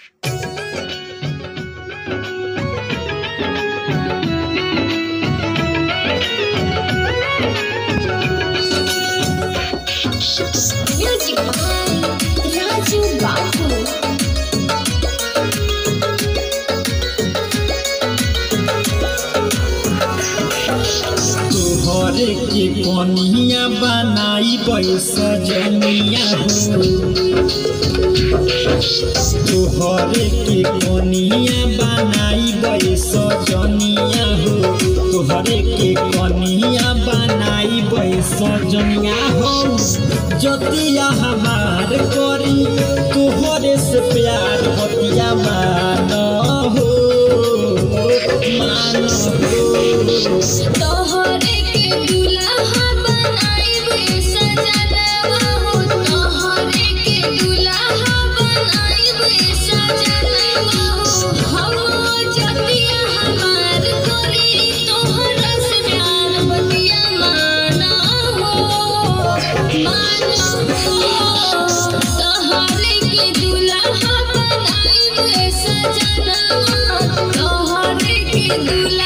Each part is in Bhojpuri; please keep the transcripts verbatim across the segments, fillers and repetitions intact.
Music by Raju Babu. तोहरे के कनिया बनाई सजनिया हो तोहरे के कनिया बनाई सजनिया हो तोहरे के कनिया बनाई सजनिया हो जतिया हमार करी तोहरे से प्यार बतिया मान हो मान हो तोहरे के दुल्हा बनाई सजनवा हो तोहरे के दुल्हा बनाई सजनवा हो हम जतिया हमार करी तोहरा से प्यार बतिया माना हो माना हो तोहरे के दुल्हा बनाई सजनवा तोहरे के दुल्हा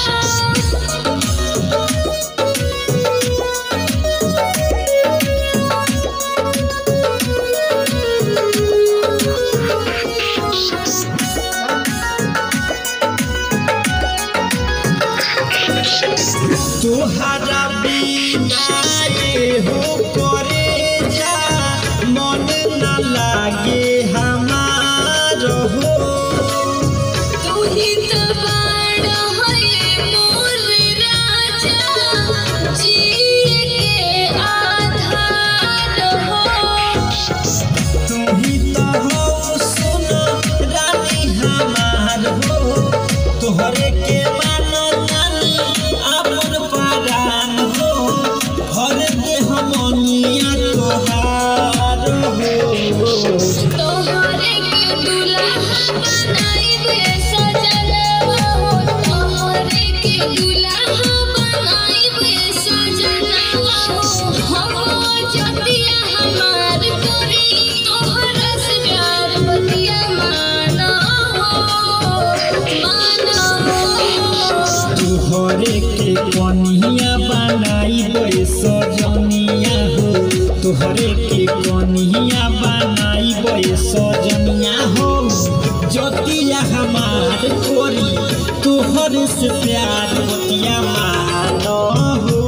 तोहरा बिना ये हो करे जा मन न लागे हमार हो तू ही तो बड़ा है मोर राजा जिए के आधार हो तू ही तो हो सुन रानी हमार हो तोहरे के मानो जानी अपन परान हो हर दे हमनिया तोहार हो तोहरे के दुल्हा बनाई सजनवा हो तोहरे के दुल्हा बनाई सजनवा हो हम जतिया हमार करी तोहरा से प्यार बतिया माना हो माना हो तोहरे के कनिया बनाई सजनिया हो तोहरे के कनिया बनाई सजनिया हो जतिया हमार कोरी तोहरे से प्यार बतिया मानो हो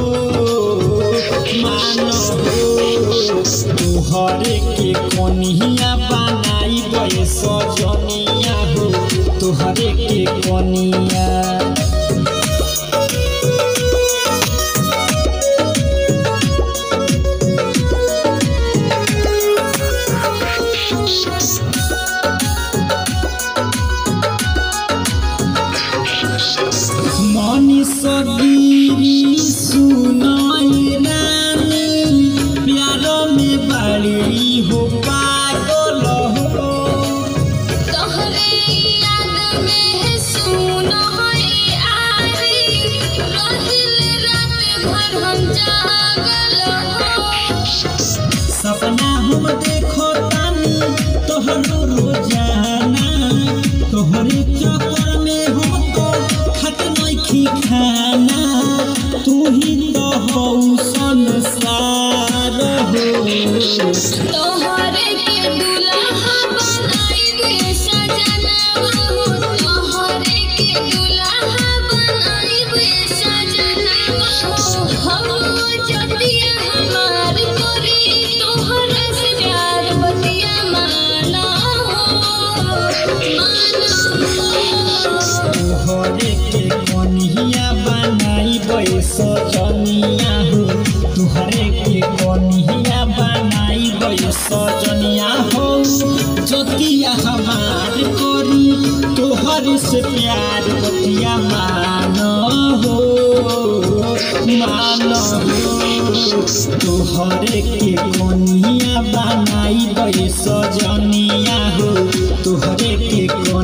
मानो हो तोहरे के कनिया बनाई सजनिया हो तोहरे के कनिया मनीषगिरी सुनाई रानी प्यार में बड़ी हो पागल हो तोहरे याद में सुनो है आरी रहिल रात भर हम जागल हो सपना हम देखो तानी तोहरो रोजाना तोहरे चक्कर में हम तो खत नहीं खाना तू ही तो हो संसार हो तोहरे के दुल्हा बनाई सजनवा हो तोहरे के दुल्हा बनाई सजनवा हो हम जतिया हमार करी तोहरा से प्यार बतिया माना हो माना हो तोहरे के कनिया बनाई सजनिया हो तोहरे के कनिया बनाई सजनिया हो जतिया हमार करी तोहरे से प्यार बतिया मानो हो मानो हो तोहरे के कनिया बनाई सजनिया हो तोहरे के